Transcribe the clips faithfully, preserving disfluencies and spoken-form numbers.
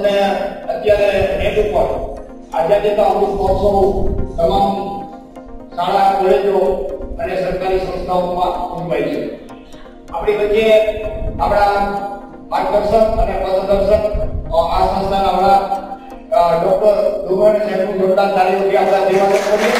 તમે અત્યારે નેટ ઉપર આઝાદીકા અમૃત મહોત્સવ તમામ શાળા કોલેજો અને સરકારી સંસ્થાઓમાં ઉજવાય છે. આપણી વચ્ચે આપણા માર્ગદર્શક અને પથદર્શક આ સંસ્થાના વડા ડોક્ટર દુર્ગણ સાહેબનું જોરદાર તાળીઓથી આપણા ધન્યવાદ કરીએ.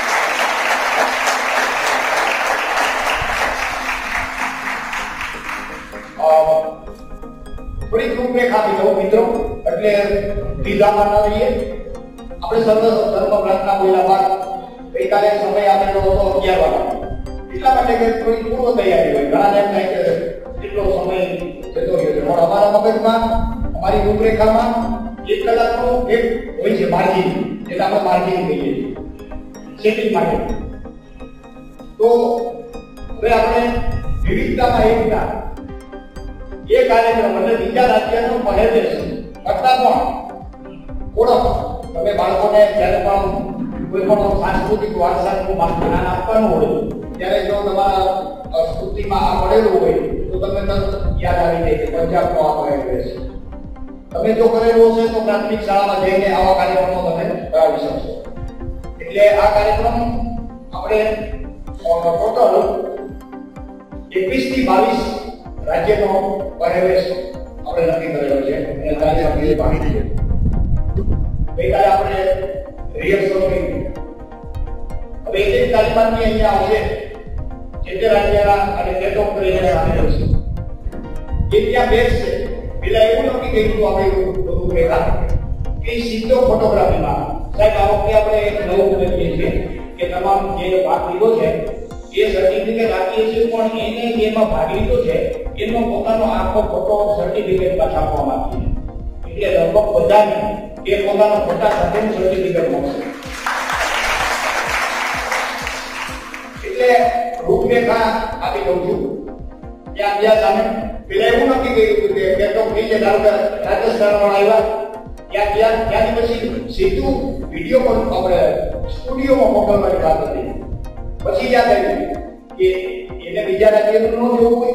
થોડી રૂપરેખા આપી દઉં મિત્રો, એટલે ટીઝામાં ના રહીએ. આપણે સર્વ ધર્મ પ્રાર્થના બોલ્યા બાદ ગઈકાલે સમય આપેલો હતો અગિયાર વાગે, એટલા માટે કે થોડી પૂર્વ તૈયારી હોય. ઘણા એમ થાય કે એટલો સમય જતો રહ્યો છે, પણ અમારા મગજમાં અમારી રૂપરેખામાં એક કલાકનો એક હોય છે માર્જિન, એટલે આપણે માર્જિન કહીએ છીએ સેટિંગ માટે. તો હવે આપણે વિવિધતામાં એકતા એ કાર્યક્રમ એટલે બીજા રાજ્યનો પહેરવેશ કરતા પણ ઓળખ. તમે બાળકોને જ્યારે પણ કોઈ પણ સાંસ્કૃતિક વારસાનું જ્ઞાન આપવાનું હોય ત્યારે જો તમારા સ્મૃતિમાં આ પડેલું હોય તો તમને તરત યાદ આવી જાય કે પંજાબનો આ પહેરવેશ. તમે જો કરેલું હશે તો પ્રાથમિક શાળામાં જઈને આવા કાર્યક્રમો તમે કરાવી શકશો. એટલે આ કાર્યક્રમ આપણે ટોટલ એકવીસ થી બાવીસ રાજ્યનો પહેરવેશ આપણે નક્કી કરેલો છે અને તારીખ આપણે પાડી દઈએ. ગઈકાલે આપણે રિહર્સલ કરી. હવે એક એક તાલીમાર્થી અહીંયા આવશે જે તે રાજ્યના અને તે તો કરીને આવેલો છે એ ત્યાં બેસશે. પેલા એવું નક્કી કર્યું આપણે બધું ભેગા કે સીધો ફોટોગ્રાફીમાં સાહેબ આ વખતે આપણે એક નવું કરીએ છીએ કે તમામ જે ભાગ લીધો છે એ સર્ટિફિકેટ આપીએ છીએ, પણ એને જેમાં ભાગ લીધો છે એનો પોતાનો આખો ફોટો સર્ટિફિકેટમાં છાપવામાં આવે છે. એટલે લગભગ બધાને એ પોતાના ફોટા સાથેનું સર્ટિફિકેટ મળશે. એટલે રૂપરેખા આપી દઉં છું. ત્યાં જ્યાં સામે પેલા એવું નક્કી કર્યું કે પેટ્રો ફ્રી છે, ધારો કે રાજસ્થાનમાં આવ્યા ત્યાં ત્યાં ત્યાંથી પછી સીધું વિડીયો પણ આપણે સ્ટુડિયોમાં મોકલવાની વાત હતી. પછી યાદ આવ્યું કે એને બીજા રાજ્યનું ન જોવું હોય,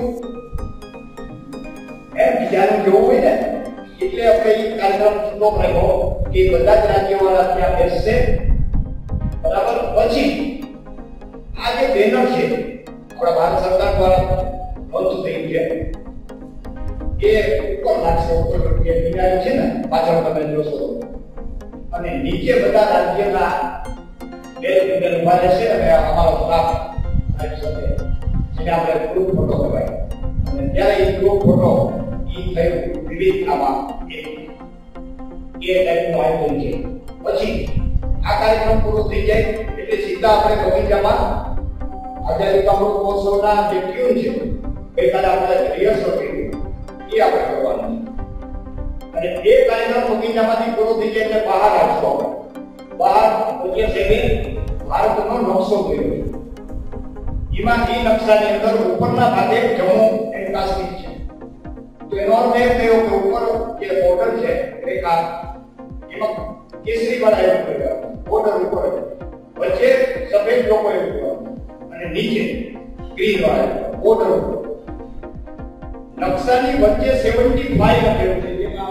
એમ બીજાનું જોવું હોય ને, એટલે આપણે એ કાર્યક્રમ છૂટો કર્યો કે બધા જ રાજ્યવાળા ત્યાં બેસશે. બરાબર. પછી આ જે બેનર છે આપણા ભારત સરકાર દ્વારા લોન્ચ થયું છે એ ઉપર લાગશે, ઉપર જે બિનાયું છે ને પાછળ તમે જોશો, અને નીચે બધા રાજ્યના બે બિંદર ઉભા રહેશે અને અમારો સ્ટાફ આવી શકે જેને આપણે ગ્રુપ ફોટો કહેવાય. અને ત્યારે એ ગ્રુપ ફોટો એ થયું વિવિધતામાં એક એ ટાઈપનું આયોજન છે. પછી આ કાર્યક્રમ પૂરો થઈ જાય એટલે સીધા આપણે બગીચામાં આઝાદીકા અમૃત મહોત્સવના જે ટ્યુન છે ગઈકાલે આપણે રિહર્સલ કર્યું એ આપણે કરવાનું છે. અને એ કાર્યક્રમ બગીચામાંથી પૂરો થઈ જાય એટલે બહાર આવશો. બહાર પૂજ્ય સાહેબે ભારતનો નકશો કર્યો. એમાં એ નકશાની અંદર ઉપરના ભાગે જમ્મુ એન્ડ કાશ્મીર છે. તો એનો અર્થ એ થયો કે ઉપર જે બોર્ડર છે રેખા એમાં કેસરી વાળા એવું કર્યું, બોર્ડર ઉપર વચ્ચે સફેદ લોકો એવું કર્યું અને નીચે ગ્રીન વાળા બોર્ડર ઉપર. નકશાની વચ્ચે સેવન્ટી ફાઈવ લખેલું છે, જેમાં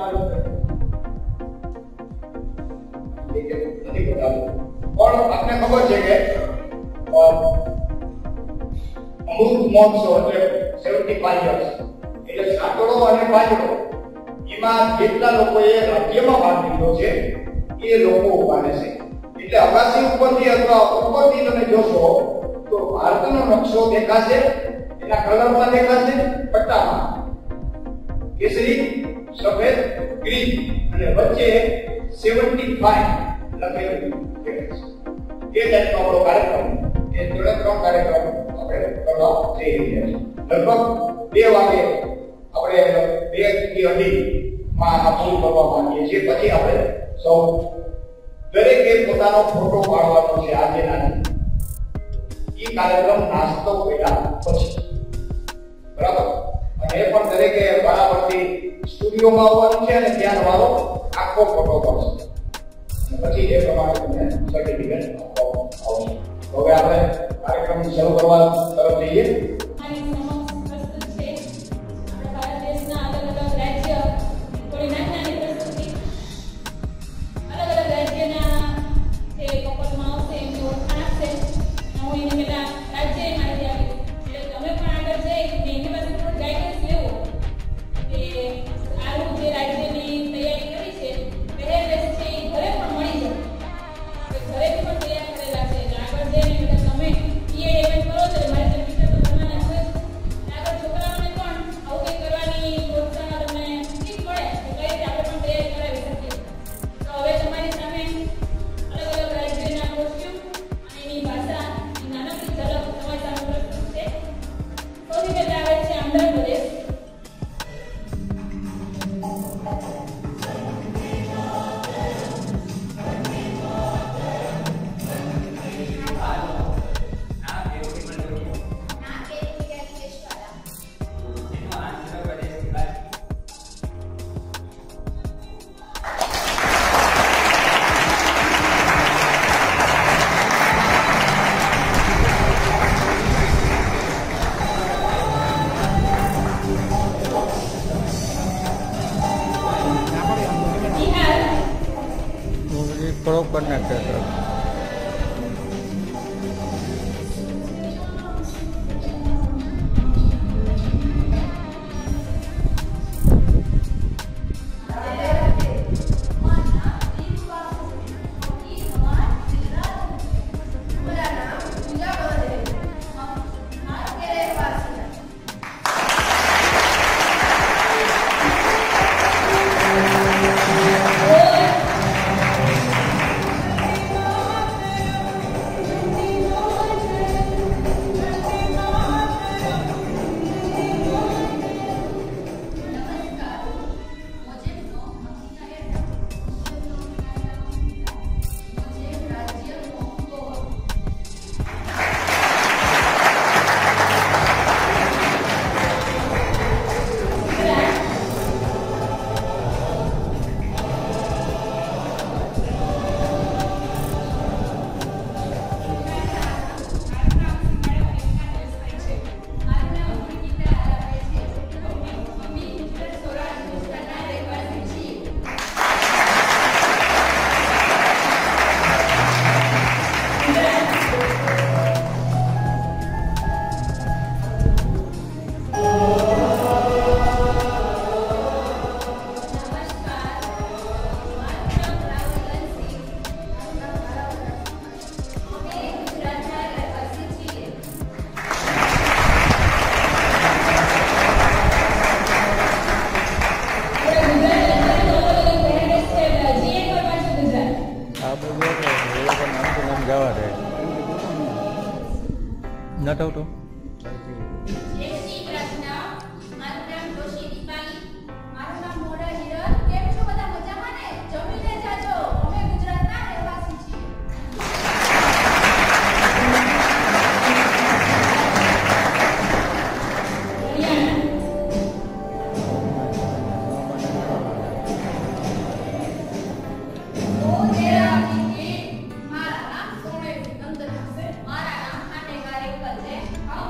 નથી બતાવું પણ આપને ખબર છે કે અમૃત મહોત્સવ એટલે સેવન્ટી ફાઈવ યર્સ એટલે સાંકળો અને પાંચડો એમાં જેટલા લોકોએ રાજ્યમાં ભાગ લીધો છે એ લોકો ઉભા રહેશે. એટલે અગાસી ઉપરથી અથવા ઉપરથી તમે જોશો તો ભારતનો નકશો દેખાશે, એના કલરમાં દેખાશે, પટ્ટામાં કેસરી, સફેદ, ગ્રીન અને વચ્ચે સેવન્ટી ફાઈવ લખેલું દેખાશે. એ ટાઈપનો આપણો કાર્યક્રમ એ ત્રણે ત્રણ કાર્યક્રમ આપણે કરવા જઈ રહ્યા છીએ. લગભગ બે વાગે આપણે બે થી અઢી માં આ પૂરું કરવા માંગીએ છીએ. પછી આપણે સૌ દરેકે પોતાનો ફોટો પાડવાનો છે આજે ના એ કાર્યક્રમ નાસ્તો કર્યા પછી. બરાબર. અને એ પણ દરેકે બરાબરથી સ્ટુડિયોમાં આવવાનું છે અને ત્યાં તમારો આખો ફોટો પડશે. પછી એ પ્રમાણે તમને સર્ટિફિકેટ આપવામાં આવશે. હવે આપણે કાર્યક્રમ શરૂ કરવા તરફ જઈએ. કરી નાખશે સર. નટ આવતો મારા નામ સોનેરી નંદન હશે. મારા નામ ખાટેકાર એક જ છે.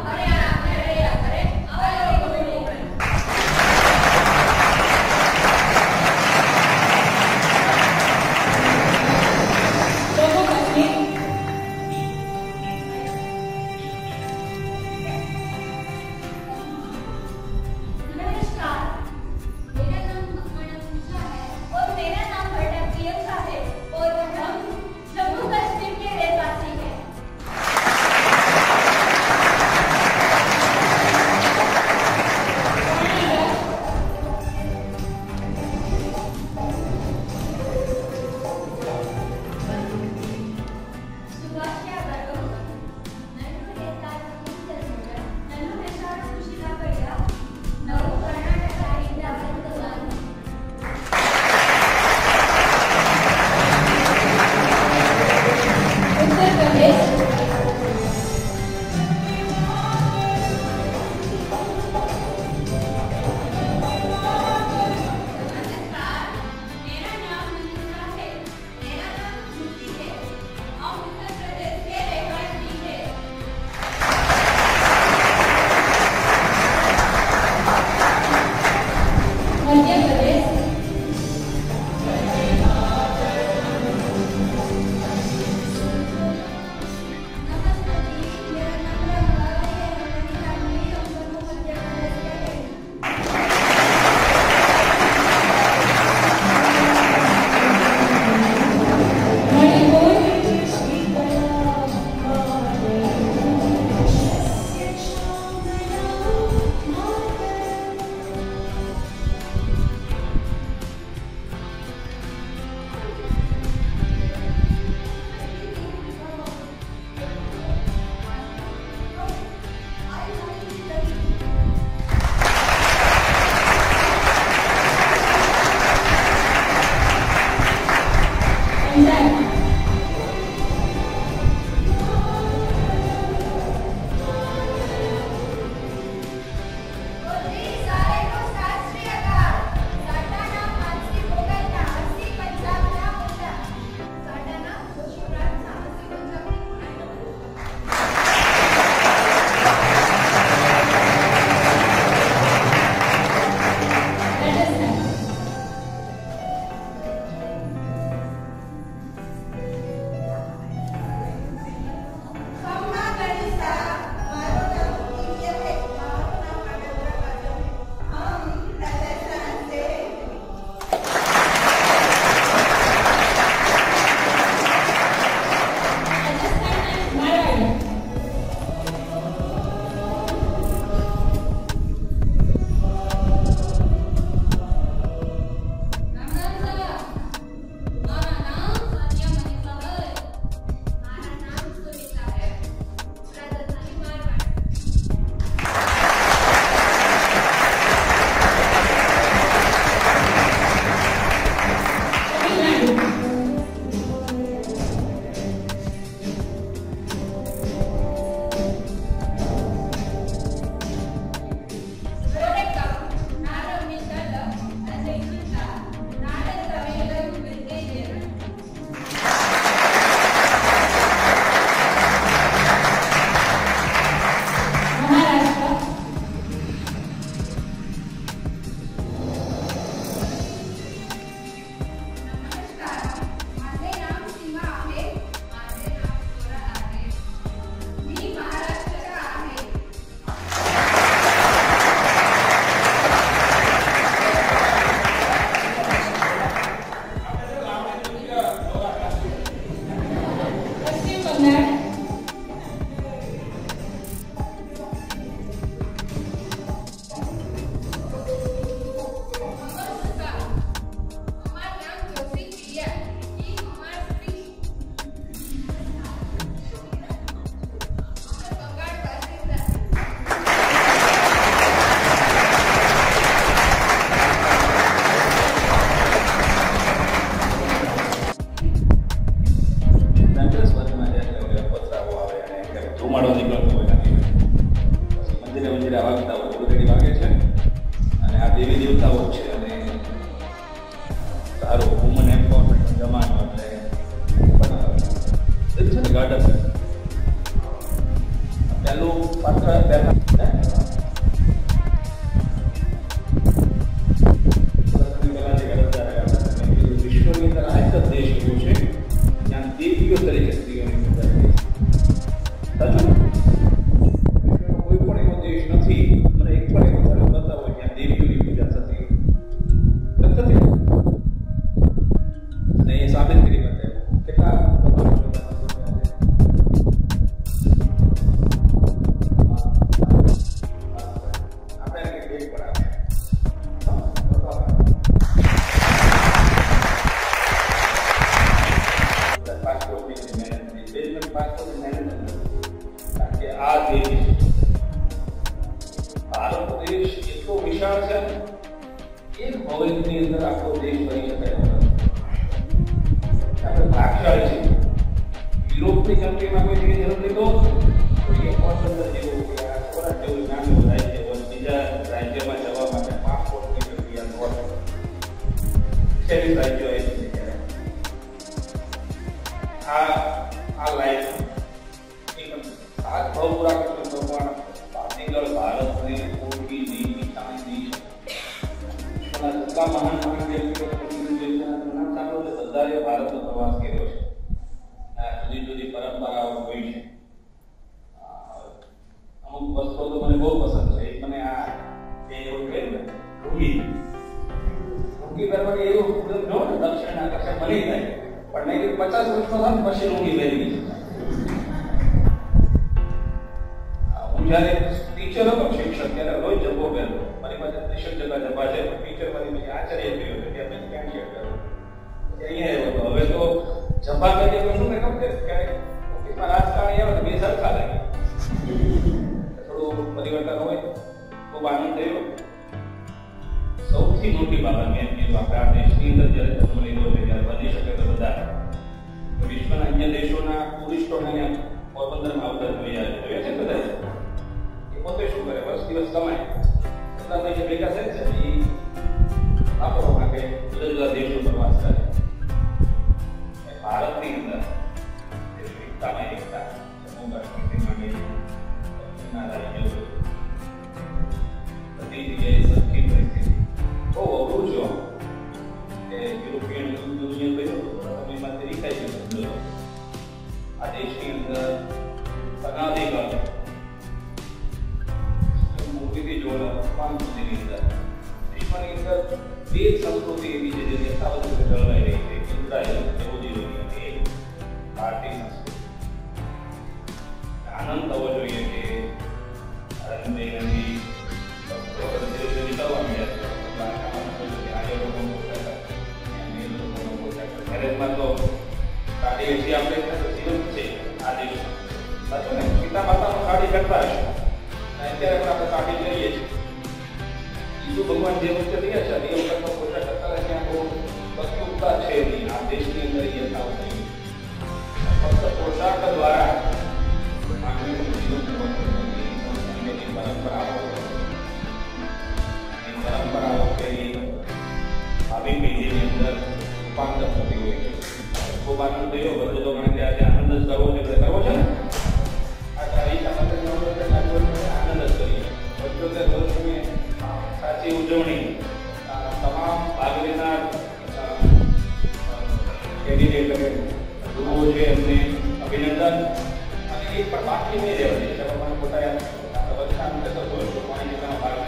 વાગતા હોય ઓલરેડી વાગે છે અને આ દેવી દેવતાઓ છે અને સારો વુમન એમ્પાવરમેન્ટ જમાનો એટલે છે ને ગાર્ડન પહેલું પાત્ર પહેલા વિશ્વની અંદર આ એક જ દેશ એવો છે જ્યાં દેવીઓ તરીકે સ્ત્રીઓની પૂજા થાય છે. કોઈ પણ એવો દેશ નથી મને એક પણ એવો ધર્મ બતાવો જ્યાં દેવીઓની પૂજા થતી થતી અને એ સાબિત કરી બતાવે કેટલા ભારત દેશ એટલો વિશાળ છે એક ભવનની અંદર આખો દેશ બની શકાય આપણે ભાગશાળી છે. યુરોપની કન્ટ્રીમાં કોઈ જગ્યાએ જન્મ લીધો તો એ પોરબંદર જેવું કે આ સોરઠ જેવું નાનું રાજ્ય હોય બીજા રાજ્યમાં જવા માટે પાસપોર્ટની પ્રક્રિયા હોય છેલ્લી રાજ્યો આવી છે ત્યારે આ આ લાઈફ આ ભાવ પૂરા કરતો ભગવાન પાટીગળ ભારતને ઓળખી નહીં જાણી નહીં શકે. સત્તા મહાન મહાન વ્યક્તિઓ નામ સાંભળો તો બધાએ ભારતનો પ્રવાસ કર્યો છે. જુદી જુદી પરંપરાઓ હોય છે. અમુક વસ્તુઓ તો મને બહુ પસંદ છે. એક મને આ એ એવું કહે ને રૂગી રૂગી કરવાની એવું જો ને દક્ષિણ આકર્ષણ બની જાય પણ નહીં પચાસ વર્ષનો થાય પછી રૂગી બની ગઈ. જ્યારે ટીચર હતો શિક્ષક ત્યારે રોજ જબ્બો પહેરતો મારી પાસે ત્રીસેક જગા જબા છે ટીચર મારી પછી આચાર્ય થયો હતો ત્યાં મેં ક્યાં શેર કર્યો અહીંયા આવ્યો હતો. હવે તો જબા કરીએ તો શું ને ખબર કે ઓફિસમાં રાજકારણી આવે તો બે સરખા લાગે થોડું પરિવર્તન હોય ખૂબ આનંદ થયો. સૌથી મોટી બાબત મેં કીધું આપણે આ દેશની અંદર જ્યારે જન્મ લીધો છે ત્યારે બની શકે તો બધા વિશ્વના અન્ય દેશોના ટુરિસ્ટોને પોરબંદરમાં આવતા જોયા જોયા છે બધા પોતે શું કરે વર્ષ દિવસ કમાય એટલા પૈસા ભેગા થાય છે એ વાપરવા માટે જુદા જુદા દેશો પ્રવાસ કરે. ભારતની અંદર વિવિધતામાં એકતા જમ્મુ કાશ્મીરથી માંડી રાજ્યો બધી જગ્યાએ સરખી પરિસ્થિતિ બહુ અઘરું છો કે યુરોપિયન યુનિયન કહ્યું સમયમાંથી રીખાઈ ગયું. આ દેશની અંદર અનાદિકાળ વિશ્વની અંદર વિશ્વની અંદર બે સંસ્કૃતિ એવી છે જે યથાવત રીતે જળવાઈ રહી છે. ઇઝરાયલ યહૂદી દુનિયા એ ભારતીય સંસ્કૃતિ. આનંદ થવો જોઈએ કે આનંદભાઈ વિતાવવા મળ્યા આજે લોકો મેરેજમાં તો સાડી એસી આપણે જીવન છે આ દેશમાં સાચું ને પિતા માતાનો સાડી કરતા હશે અત્યારે પણ આપણે સાડી લઈએ છીએ. ઈસુ ભગવાન જે વખતે રહ્યા છે એ વખતમાં પોતા કરતા ત્યાં બહુ વસ્તુતા છે નહીં. આ દેશની અંદર યથાવત નહીં ફક્ત પોશાક દ્વારા માનવીનું જીવન પરંપરાઓ એ પરંપરાઓ કે ભાવિ પેઢીની અંદર રૂપાંતર થતી હોય છે. ખૂબ આનંદ થયો. બધો તો ગણે આજે આનંદ જ કરવો છે કરવો છે ને આ તારીખ આનંદ જ કરીએ. પંચોતેર વર્ષની સાચી ઉજવણી તમામ ભાગ લેનાર કેન્ડિડેટ ગુરુઓ છે એમને અભિનંદન. અને એક પણ બાકી નહીં રહેવા દે છે. મને પોતા બધા અંતે તો જોયું તો પાણી જેટલા ભાગ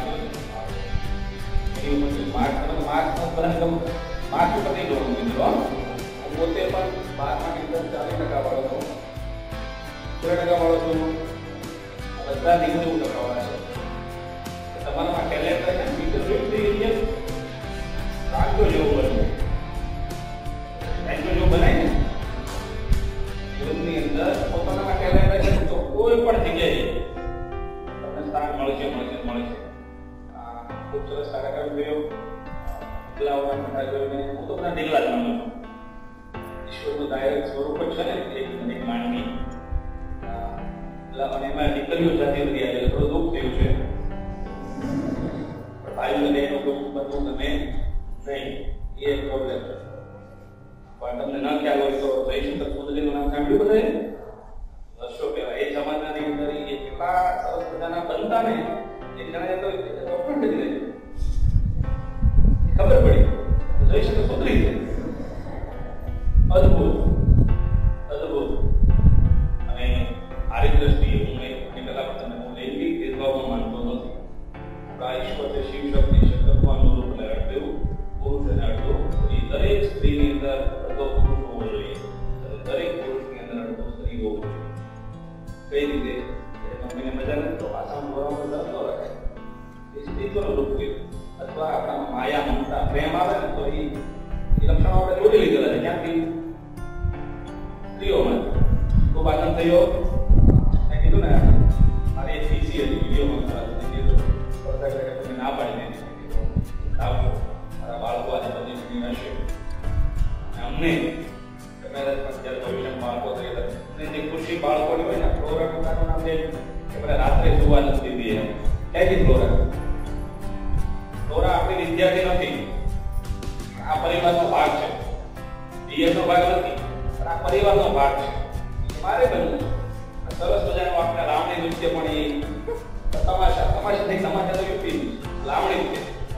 લીધો માર્ક માર્ક બધા માર્ક ઉપર નહીં જોવાનું મિત્રો. હું પોતે પણ બારમાની અંદર ચાલીસ ટકા વાળો છું સોળ ટકા વાળો છું. બધા દિવસે હું ટકા વાળા છે. તમારામાં ટેલેન્ટ છે મિત્રો જોયું રાખજો જેવું બનવું રાખજો જેવું બનાય ને જીવનની અંદર પોતાનામાં ટેલેન્ટ છે તો કોઈ પણ જગ્યાએ તમને સ્થાન મળશે મળશે મળશે. ખૂબ સરસ કાર્યક્રમ થયો. ઢીકલાઓના મોટા જોઈને હું તો બધા ઢીકલા જ માનું છું. ઈશ્વરનું ડાયરેક્ટ સ્વરૂપ જ છે ને એક એક માનવી એટલે અને એમાં દીકરીઓ જાતિ બધી આવે થોડું દુઃખ થયું છે. એક જણા તો ઓપન કરી દે ખબર પડી જોઈ શકે સુધરી જાય. અદભુત અદભુત. અને આરી દ્રષ્ટિએ હું એક પેલા તમને હું લૈંગિક ભેદભાવમાં માનતો નથી. આપણા ઈશ્વરે શિવ શક્તિ શક્તિત્વનું રૂપ લગાડ્યું પુરુષ અને અડધો. એ દરેક સ્ત્રીની અંદર અડધો પુરુષ હોવો જોઈએ, દરેક પુરુષની અંદર અડધો સ્ત્રી હોવો જોઈએ. કઈ રીતે મમ્મીને મજા નથી તો આસામ દોરામાં ધરતો રાખે એ સ્ત્રીત્વનું રૂપ કહેવાય. અથવા આપણા માયા મમતા પ્રેમ આવે ને તો એ લક્ષણો આપણે જોડી લીધેલા છે. ક્યાંથી? સ્ત્રીઓમાં. ખૂબ આનંદ થયો. મેં કીધું ને મારી એક પીસી હતી વિડીયોમાં તમે ના પાડી દીધી. આવજો મારા બાળકો આજે બધી સ્ક્રીન હશે અમને જ્યારે ભવિષ્યમાં બાળકો થયેલા જે ખુશી બાળકોની હોય ને ફ્લોરા ટુકાનું નામ દે કે મને રાત્રે સુવા નથી દીધી એમ. ક્યાંથી ફ્લોરા? ફ્લોરા આપણી વિદ્યાર્થી નથી, આ પરિવારનો ભાગ છે. ડીએસનો ભાગ નથી પણ આ પરિવારનો ભાગ છે. મારે બનવું સરસ મજાનું આપણે લાવણી નૃત્ય પણ એ તમાશા તમાશા થઈ તમાશા તો યુપી લાવણી નૃત્ય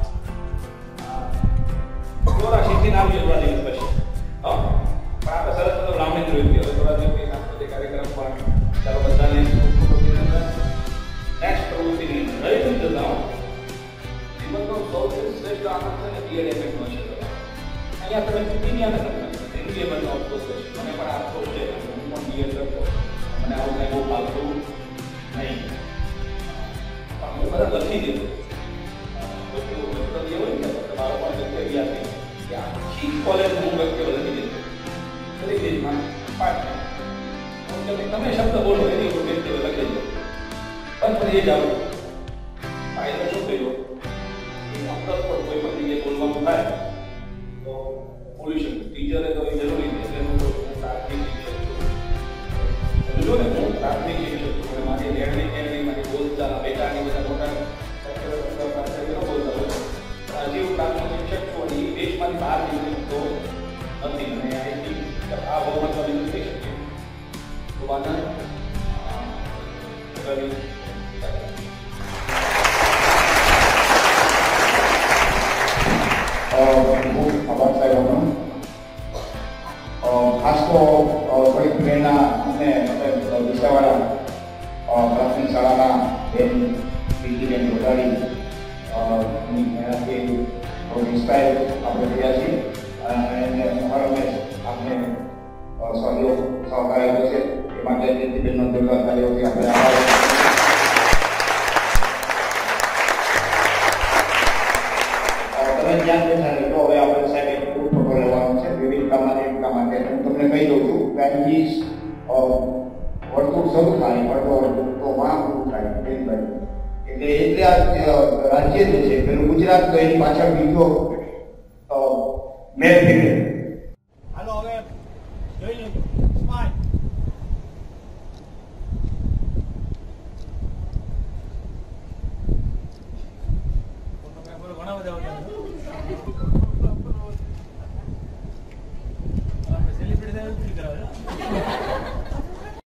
ફ્લોરા શીખીને આવજો થોડા દિવસ પછી. હા પણ આપણે સરસ મજાનું લાવણી નૃત્ય થોડા દિવસ સાંસ્કૃતિક કાર્યક્રમ પણ ચાલો બધાને નેક્સ્ટ પ્રવૃત્તિની અંદર રહી જતા જીવનનો સૌથી શ્રેષ્ઠ આનંદ છે ને બીએડ એફએક્ટનો છે. અહીંયા તમે ચૂંટીને નથી ઇન્ડિયા બધો અફસોસ છે. મને પણ અફસોસ છે હું પણ બીએડ કરતો મને આવું કંઈ બહુ ફાવતું નહીં પણ હું બધા લખી દીધું. બધું વક્તવ્ય હોય ને તમારો પણ વક્તવ્ય આપી કે આખી કોલેજ હું વક્તવ્ય લખી દીધું દરેક દેશમાં પાઠ તમે શબ્દ બોલો એની ઉપર વક્તવ્ય લખી દો પણ ફરી એ જ આવું ફાયદો શું થયો એ અફસોસ પર કોઈ પણ જગ્યાએ બોલવાનું થાય તો બોલી શકું. ટીચરે તો એ જરૂરી છે એટલે હું પ્રાથમિક શિક્ષક છું. જો ને હું પ્રાથમિક શિક્ષક છું અને મારી લેણની કેળની મારી બોલચાલ બેટાની બધા મોટા બોલતા હોય હજી હું પ્રાથમિક શિક્ષક છું અને એ દેશમાંથી બહાર નીકળી તો નથી અને આઈથી આ બહુ મહત્વની થઈ શકે તો આનંદ આભાર સાહેબ. ખાસ તો થોડીક પ્રેરણા અને વિસાવાડા પ્રાથમિક શાળાના બેન પીટીબેન ગોટાળી ની મહેનતથી થોડું ઇન્સ્પાયર આપણે થયા છીએ અને હરમેશ આપણે સહયોગ સહકાર આપ્યો છે એ માટે પીટીબેનનો દિલદાર કાર્યોથી આપણે આભાર. તમે ધ્યાન દેતા તો હવે આપણે સાહેબ એક ગ્રુપ ફોટો લેવાનો છે વિવિધતામાં એકતા માટે. હું તમને કહી દઉં છું કે અહીંથી વર્તુળ શરૂ થાય પડતો વર્તુળ તો માં પૂરું થાય એટલે એટલે આ રાજ્ય જે છે પેલું ગુજરાત તો એની પાછળ બીજો મેળ ફેરવે